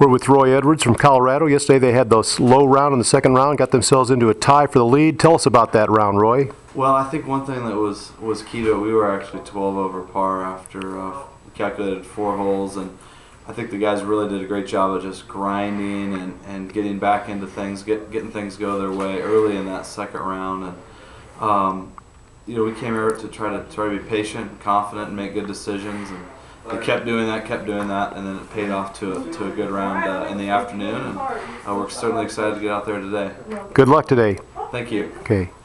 We're with Roy Edwards from Colorado. Yesterday they had this low round in the second round, got themselves into a tie for the lead. Tell us about that round, Roy. Well, I think one thing that was key to it, we were actually 12 over par after we calculated 4 holes, and I think the guys really did a great job of just grinding and getting back into things, getting things go their way early in that second round. And we came here to try to be patient, and confident, and make good decisions. And they kept doing that, and then it paid off to a good round in the afternoon. And we're certainly excited to get out there today. Good luck today. Thank you. Okay.